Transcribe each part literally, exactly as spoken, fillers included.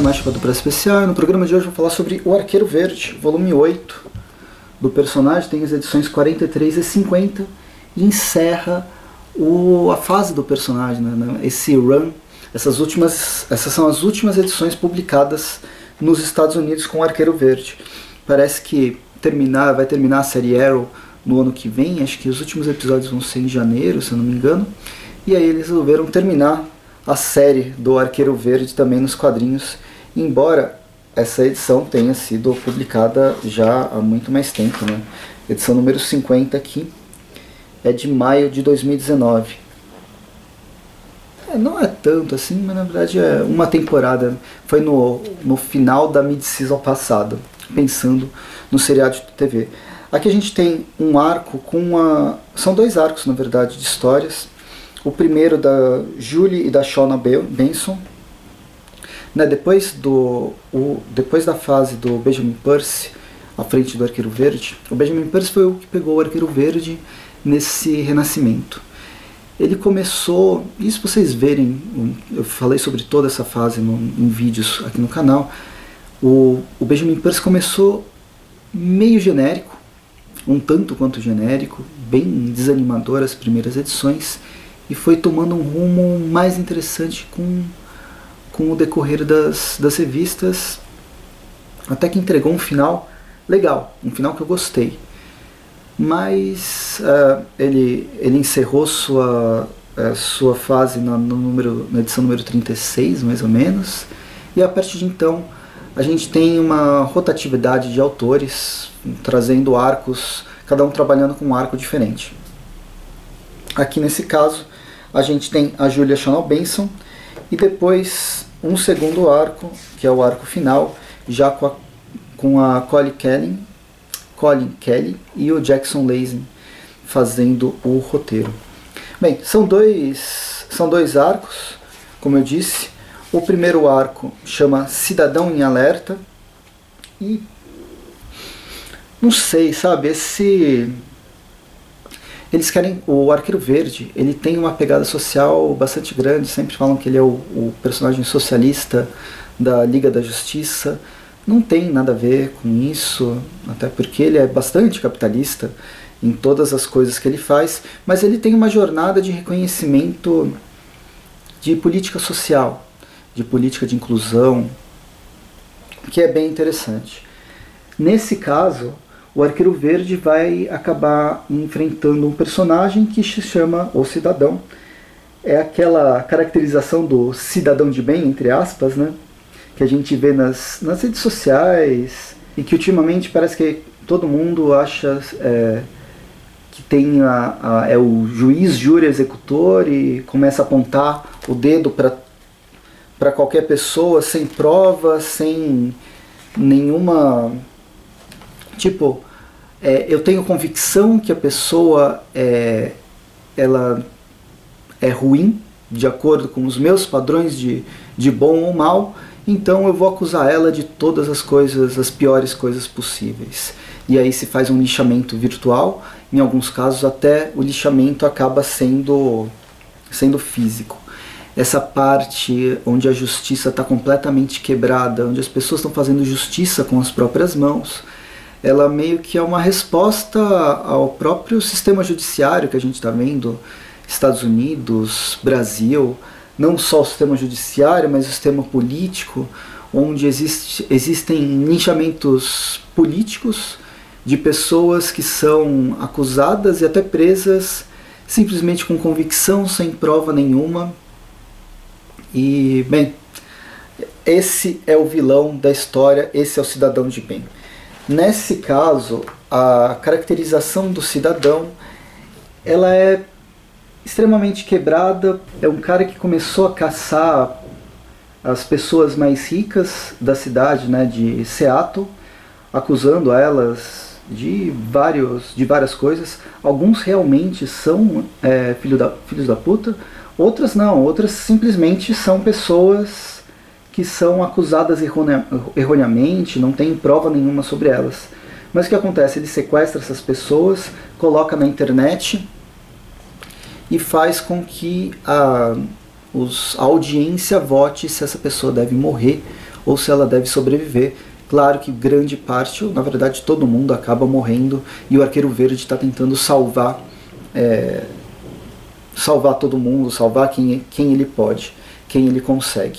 Mágica do Prazo Especial, e no programa de hoje eu vou falar sobre O Arqueiro Verde, volume oito do personagem. Tem as edições quarenta e três e cinquenta e encerra o, a fase do personagem, né? Esse run, essas, últimas, essas são as últimas edições publicadas nos Estados Unidos com o Arqueiro Verde. Parece que terminar, vai terminar a série Arrow no ano que vem, acho que os últimos episódios vão ser em janeiro, se eu não me engano, e aí eles resolveram terminar a série do Arqueiro Verde também nos quadrinhos, embora essa edição tenha sido publicada já há muito mais tempo, né? Edição número cinquenta aqui é de maio de dois mil e dezenove. É, não é tanto assim, mas na verdade é uma temporada. Foi no, no final da mid-season passada, pensando no seriado de T V. Aqui a gente tem um arco com uma... São dois arcos, na verdade, de histórias. O primeiro da Julie e da Shauna Benson. Né, depois, do, o, depois da fase do Benjamin Percy à frente do Arqueiro Verde, o Benjamin Percy foi o que pegou o Arqueiro Verde nesse renascimento. Ele começou, isso vocês verem, eu falei sobre toda essa fase no, em vídeos aqui no canal. O, o Benjamin Percy começou meio genérico, um tanto quanto genérico, bem desanimador as primeiras edições, e foi tomando um rumo mais interessante com, com o decorrer das, das revistas, até que entregou um final legal, um final que eu gostei. Mas uh, ele, ele encerrou sua, uh, sua fase na, no número, na edição número trinta e seis, mais ou menos, e a partir de então a gente tem uma rotatividade de autores, trazendo arcos, cada um trabalhando com um arco diferente. Aqui nesse caso a gente tem a Julia Shauna Benson e depois um segundo arco, que é o arco final, já com a, com a Colin Kelly, Colin Kelly e o Jackson Lazen fazendo o roteiro. Bem, são dois, são dois arcos, como eu disse. O primeiro arco chama Cidadão em Alerta e não sei, sabe, esse... Eles querem, o Arqueiro Verde, ele tem uma pegada social bastante grande, sempre falam que ele é o, o personagem socialista da Liga da Justiça. Não tem nada a ver com isso, até porque ele é bastante capitalista em todas as coisas que ele faz, mas ele tem uma jornada de reconhecimento de política social, de política de inclusão, que é bem interessante. Nesse caso, o Arqueiro Verde vai acabar enfrentando um personagem que se chama O Cidadão. É aquela caracterização do cidadão de bem, entre aspas, né? Que a gente vê nas, nas redes sociais e que ultimamente parece que todo mundo acha é, que tem a, a, é o juiz, júri, executor e começa a apontar o dedo para qualquer pessoa sem prova, sem nenhuma... Tipo, é, eu tenho convicção que a pessoa é, ela é ruim, de acordo com os meus padrões de, de bom ou mal, então eu vou acusar ela de todas as coisas, as piores coisas possíveis. E aí se faz um lixamento virtual, em alguns casos até o lixamento acaba sendo, sendo físico. Essa parte onde a justiça está completamente quebrada, onde as pessoas estão fazendo justiça com as próprias mãos, ela meio que é uma resposta ao próprio sistema judiciário que a gente está vendo, Estados Unidos, Brasil, não só o sistema judiciário, mas o sistema político, onde existe, existem linchamentos políticos de pessoas que são acusadas e até presas simplesmente com convicção, sem prova nenhuma. E, bem, esse é o vilão da história, esse é o cidadão de bem. Nesse caso, a caracterização do cidadão, ela é extremamente quebrada. É um cara que começou a caçar as pessoas mais ricas da cidade, né, de Seattle, acusando elas de, vários, de várias coisas. Alguns realmente são é, filho da, filhos da puta, outras não, outras simplesmente são pessoas que são acusadas erroneamente, não tem prova nenhuma sobre elas. Mas o que acontece? Ele sequestra essas pessoas, coloca na internet e faz com que a, os, a audiência vote se essa pessoa deve morrer ou se ela deve sobreviver. Claro que grande parte, ou na verdade todo mundo, acaba morrendo e o Arqueiro Verde está tentando salvar, é, salvar todo mundo, salvar quem, quem ele pode, quem ele consegue.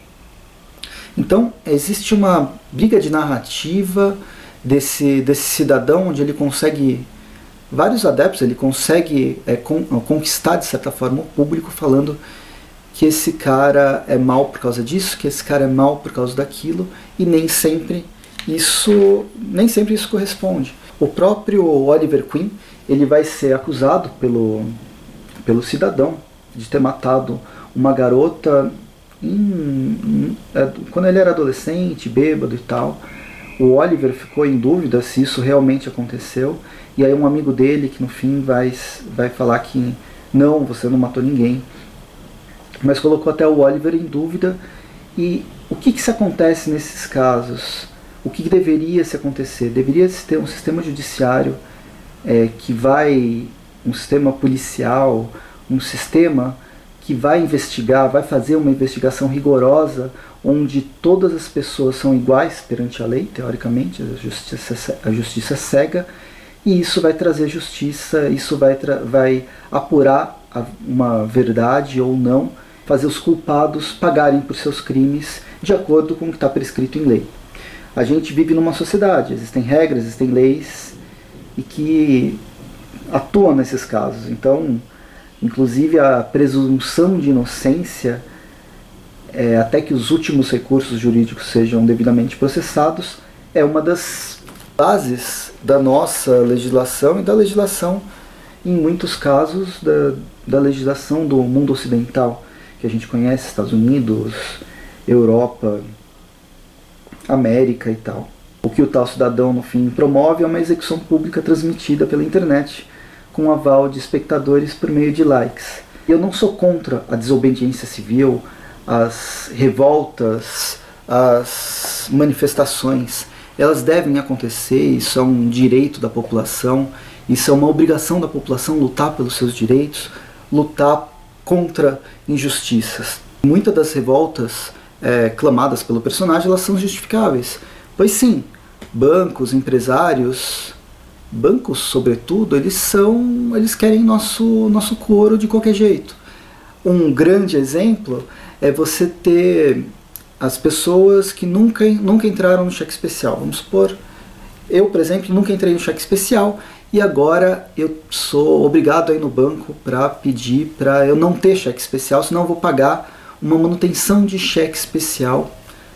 Então existe uma briga de narrativa desse, desse cidadão, onde ele consegue, vários adeptos, ele consegue é, con, conquistar de certa forma o público, falando que esse cara é mal por causa disso, que esse cara é mal por causa daquilo, e nem sempre isso, nem sempre isso corresponde. O próprio Oliver Queen, ele vai ser acusado pelo, pelo cidadão de ter matado uma garota em, em, quando ele era adolescente, bêbado e tal. O Oliver ficou em dúvida se isso realmente aconteceu, e aí um amigo dele, que no fim vai, vai falar que não, você não matou ninguém, mas colocou até o Oliver em dúvida. E o que, que se acontece nesses casos? O que, que deveria se acontecer? Deveria se ter um sistema judiciário é, que vai, um sistema policial, um sistema que vai investigar, vai fazer uma investigação rigorosa, onde todas as pessoas são iguais perante a lei, teoricamente, a justiça, a justiça cega, e isso vai trazer justiça, isso vai, vai apurar a, uma verdade ou não, fazer os culpados pagarem por seus crimes de acordo com o que está prescrito em lei. A gente vive numa sociedade, existem regras, existem leis e que atuam nesses casos. Então, inclusive a presunção de inocência, é, até que os últimos recursos jurídicos sejam devidamente processados, é uma das bases da nossa legislação e da legislação, em muitos casos, da, da legislação do mundo ocidental, que a gente conhece, Estados Unidos, Europa, América e tal. O que o tal cidadão, no fim, promove é uma execução pública transmitida pela internet, com aval de espectadores por meio de likes. Eu não sou contra a desobediência civil, as revoltas, as manifestações. Elas devem acontecer, isso é um direito da população, isso é uma obrigação da população lutar pelos seus direitos, lutar contra injustiças. Muitas das revoltas é, clamadas pelo personagem, elas são justificáveis. Pois sim, bancos, empresários, bancos sobretudo, eles são, eles querem nosso, nosso couro de qualquer jeito. Um grande exemplo é você ter as pessoas que nunca, nunca entraram no cheque especial. Vamos supor, eu, por exemplo, nunca entrei no cheque especial, e agora eu sou obrigado a ir no banco para pedir para eu não ter cheque especial, senão eu vou pagar uma manutenção de cheque especial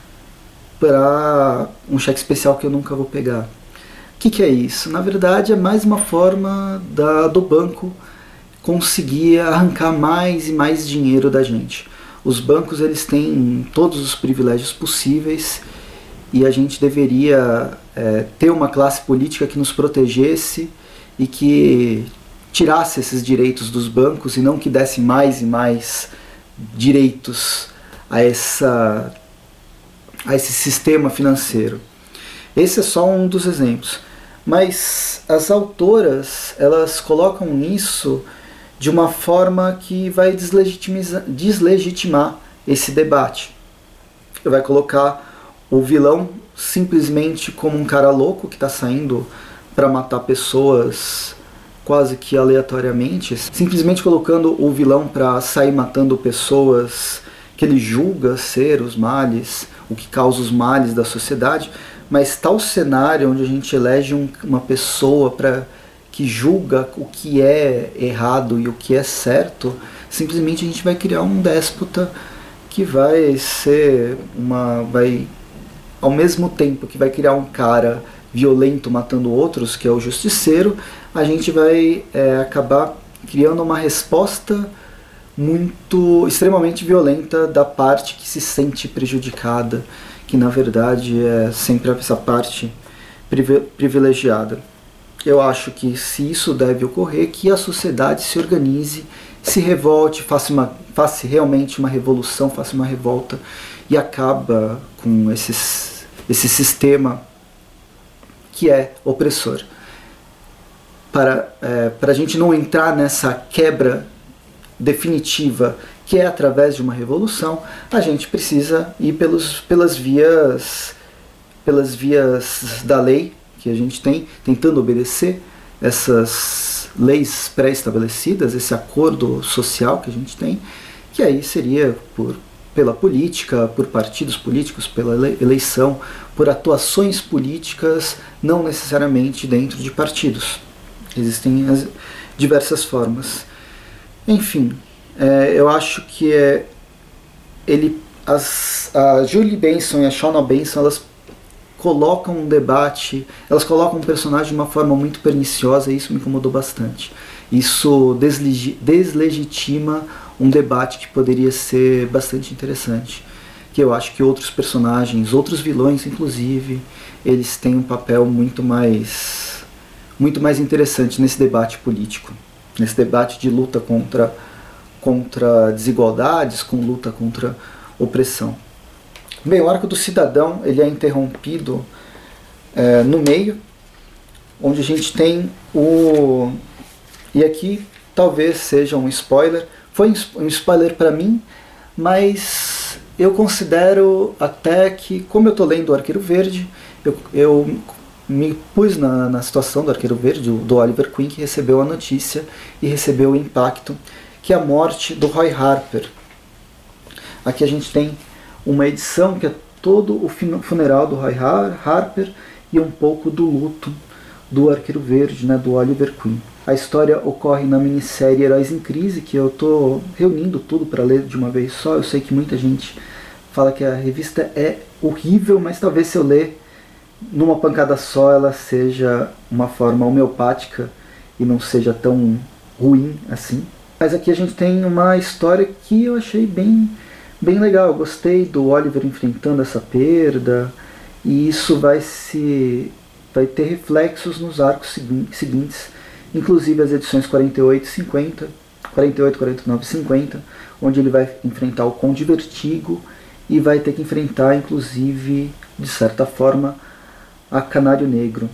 para um cheque especial que eu nunca vou pegar. O que, que é isso? Na verdade é mais uma forma da, do banco conseguir arrancar mais e mais dinheiro da gente. Os bancos, eles têm todos os privilégios possíveis, e a gente deveria é, ter uma classe política que nos protegesse e que tirasse esses direitos dos bancos, e não que desse mais e mais direitos a, essa, a esse sistema financeiro. Esse é só um dos exemplos. Mas as autoras, elas colocam isso de uma forma que vai deslegitimar esse debate. Vai colocar o vilão simplesmente como um cara louco que está saindo para matar pessoas quase que aleatoriamente, simplesmente colocando o vilão para sair matando pessoas que ele julga ser os males, o que causa os males da sociedade. Mas tal cenário onde a gente elege um, uma pessoa para que julga o que é errado e o que é certo, simplesmente a gente vai criar um déspota que vai ser uma, vai, ao mesmo tempo que vai criar um cara violento matando outros, que é o justiceiro, a gente vai é, acabar criando uma resposta muito, extremamente violenta da parte que se sente prejudicada, que na verdade é sempre essa parte privilegiada. Eu acho que se isso deve ocorrer, que a sociedade se organize, se revolte, faça, uma, faça realmente uma revolução, faça uma revolta e acaba com esses, esse sistema que é opressor. Para, é, para a gente não entrar nessa quebra definitiva que é através de uma revolução, a gente precisa ir pelos, pelas vias, pelas vias da lei que a gente tem, tentando obedecer essas leis pré-estabelecidas, esse acordo social que a gente tem, que aí seria por, pela política, por partidos políticos, pela eleição, por atuações políticas, não necessariamente dentro de partidos. Existem as diversas formas. Enfim, é, eu acho que é, ele, as, a Julie Benson e a Shawna Benson, elas colocam um debate, elas colocam um personagem de uma forma muito perniciosa, e isso me incomodou bastante. Isso deslegi, deslegitima um debate que poderia ser bastante interessante, que eu acho que outros personagens, outros vilões inclusive, eles têm um papel muito mais, muito mais interessante nesse debate político, nesse debate de luta contra, contra desigualdades, com luta contra opressão. Bem, o arco do cidadão ele é interrompido é, no meio, onde a gente tem o... E aqui talvez seja um spoiler, foi um spoiler para mim, mas eu considero até que, como eu estou lendo o Arqueiro Verde, eu, eu me pus na, na situação do Arqueiro Verde, do, do Oliver Queen, que recebeu a notícia e recebeu o impacto, que é a morte do Roy Harper. Aqui a gente tem uma edição que é todo o funeral do Roy Harper e um pouco do luto do Arqueiro Verde, né, do Oliver Queen. A história ocorre na minissérie Heróis em Crise, que eu estou reunindo tudo para ler de uma vez só. Eu sei que muita gente fala que a revista é horrível, mas talvez se eu ler numa pancada só ela seja uma forma homeopática e não seja tão ruim assim. Mas aqui a gente tem uma história que eu achei bem... bem legal. Eu gostei do Oliver enfrentando essa perda, e isso vai se vai ter reflexos nos arcos seguintes, inclusive as edições quarenta e oito e cinquenta, quarenta e oito, quarenta e nove e cinquenta, onde ele vai enfrentar o Conde Vertigo e vai ter que enfrentar, inclusive, de certa forma, a Canário Negro.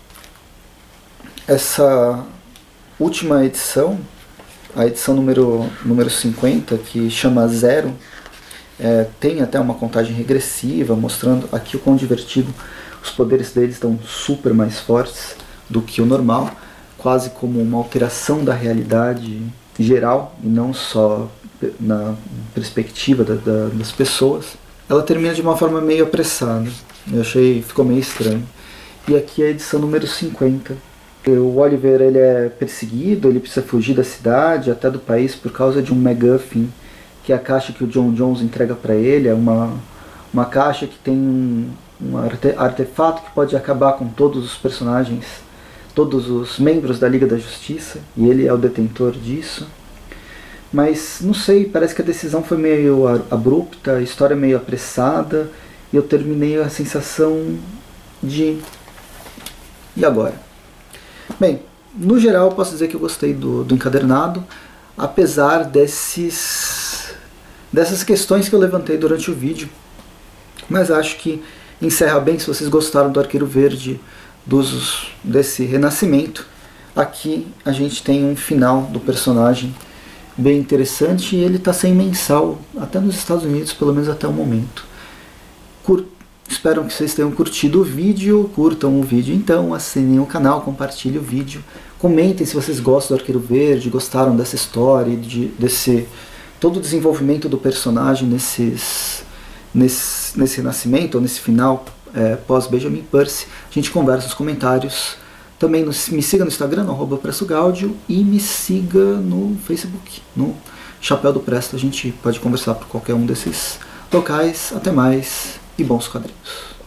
Essa última edição, a edição número, número cinquenta, que chama Zero, É, tem até uma contagem regressiva, mostrando aqui o Conde Vertigo, os poderes dele estão super mais fortes do que o normal, quase como uma alteração da realidade geral, e não só na perspectiva da, da, das pessoas. Ela termina de uma forma meio apressada, eu achei, ficou meio estranho. E aqui é a edição número cinquenta. O Oliver ele é perseguido, ele precisa fugir da cidade, até do país, por causa de um MacGuffin, que é a caixa que o John Jones entrega para ele. É uma, uma caixa que tem um, um arte, artefato que pode acabar com todos os personagens, todos os membros da Liga da Justiça, e ele é o detentor disso. Mas não sei, parece que a decisão foi meio abrupta, a história meio apressada, e eu terminei a sensação de... e agora? Bem, no geral eu posso dizer que eu gostei do, do encadernado, apesar desses... dessas questões que eu levantei durante o vídeo, mas acho que encerra bem. Se vocês gostaram do Arqueiro Verde, dos, desse renascimento, aqui a gente tem um final do personagem bem interessante, e ele está sem mensal, até nos Estados Unidos, pelo menos até o momento. Cur... Espero que vocês tenham curtido o vídeo, curtam o vídeo então, assinem o canal, compartilhem o vídeo, comentem se vocês gostam do Arqueiro Verde, gostaram dessa história, de, desse... todo o desenvolvimento do personagem nesses, nesse, nesse renascimento, ou nesse final é, pós-Benjamin Percy. A gente conversa nos comentários. Também nos, me siga no Instagram, no arroba Presto Gáudio, e me siga no Facebook, no Chapéu do Presto. A gente pode conversar por qualquer um desses locais. Até mais e bons quadrinhos.